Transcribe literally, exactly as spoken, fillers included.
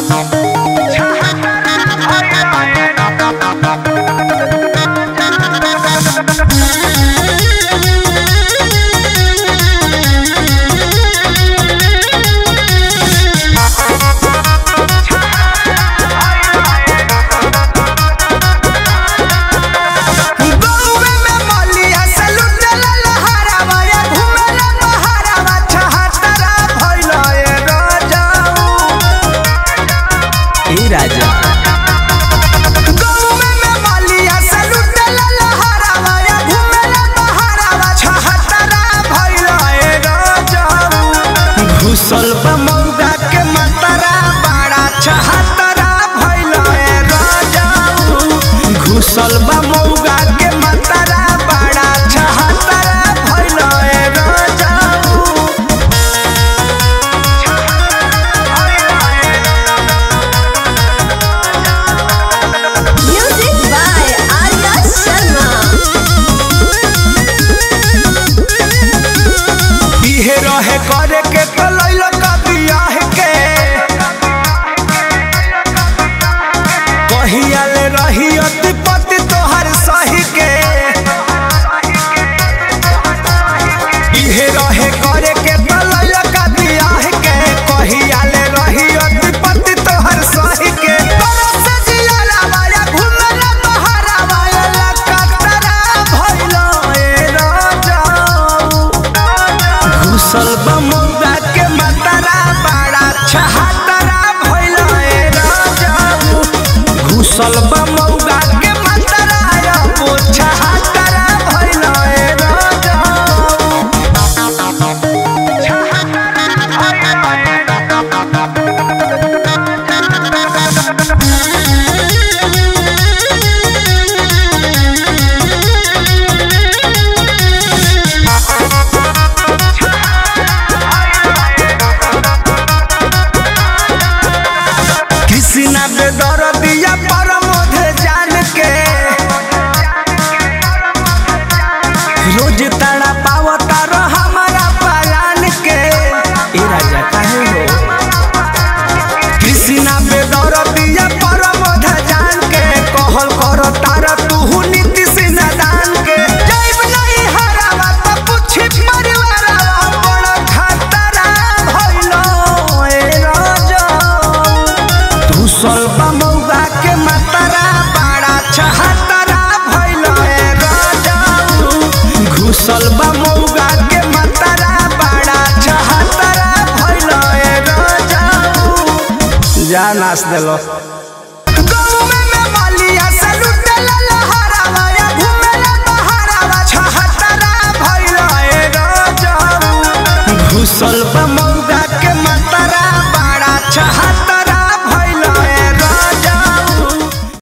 राजा घुसल बा मौगा के मतरा बड़ा छहतरा भइल राजा घुसल बा मौगा के मतरा बड़ा छहतरा भइल राजा म्यूजिक बाय आर्या शर्मा। इहे रहे करे के तो लइलो कबियाह के कहिया ले रही अतिपति तोहर सही के इहे रहे करे के तो लइलो कबियाह के कहिया ले रही अतिपति तोहर सही के तरस जियाला वाया घुमला बहारा वाया लकतरा भइलो ए राजा घुसल बा मौगा के मतरा बड़ा छहतरा भइल राजा घुसल बा मौगा के मतरा अब छहतरा भइल राजा कृष्णा बेदरदिया परमोध जान के रोज ताड़ा पावता रह हमारा पालान के ए राजा काहे हो कृष्णा बेदरदिया परमोध जान के कहल कर तारा तू नीति सिन्हा दान के जैब नहीं हरावा त पूछी परिवारवा बड़ा खतरा भइलो ए राजा घुसल बा मौगा के मतरा बड़ा छहतरा भइल राजा घुसल बा मौगा के मतरा बड़ा छहतरा भइल राजा जा नाच देलो।